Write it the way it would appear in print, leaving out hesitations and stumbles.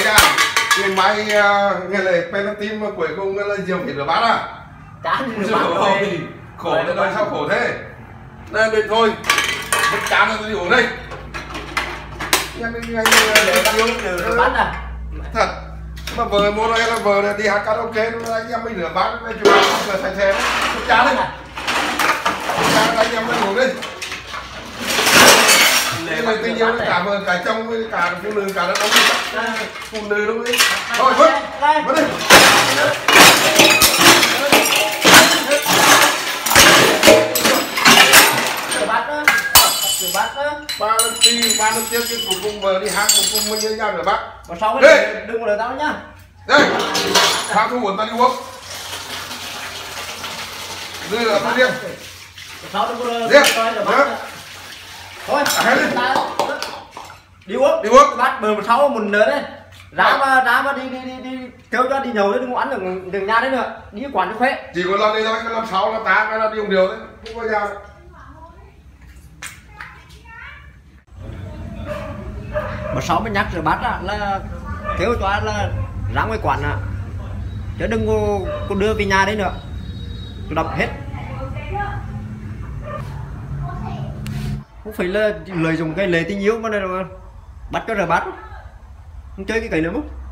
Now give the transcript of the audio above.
nha. Ngày mai ngày lễ penalty mà cuối cùng là nhiều phải rửa bát à? Chán rửa bát rồi. Khổ thế rồi sao khổ thế? Đây đây thôi. Mất chán rồi đi uống đây. Nhanh nhanh rửa bát à? Thật. Mà vợ mua đây là vợ đi hát karaoke nó anh em mình rửa bát nó chụp là thay thế. Mất chán đấy. Chán anh em mình uống đi. Này tình yêu cảm ơn cả chồng với cả phụ nữ cả đàn ông phụ nữ đúng không? Thôi vứt vứt đi. Rửa bát đó, rửa bát đó. Ba lần tiếp cái cuối cùng vợ đi hát cuối cùng mới nhớ ra rửa bát. Và sau cái đừng có lời tao nhá. Đây, sao không muốn ta đi uống? Đưa là ta riêng. Sau đừng có lời rửa bát. Thôi, đi uống bát bờ sau mình nữa đấy, ra mà đi kêu cho đi nhậu đấy, đừng có ăn đừng nhà đấy nữa, đi quán cho khỏe. Chỉ có lần này thôi, cái lần sau là ta cái là đi uống điều đấy, không có ra. Mà sau mới nhắc rửa bát là kêu cho là ra ngoài quán à, chứ đừng có đưa về nhà đấy nữa, tôi đập hết. Không phải là lợi dụng cái lệ tình yêu mà này rồi bắt cho rửa bát, không chơi cái này nữa không?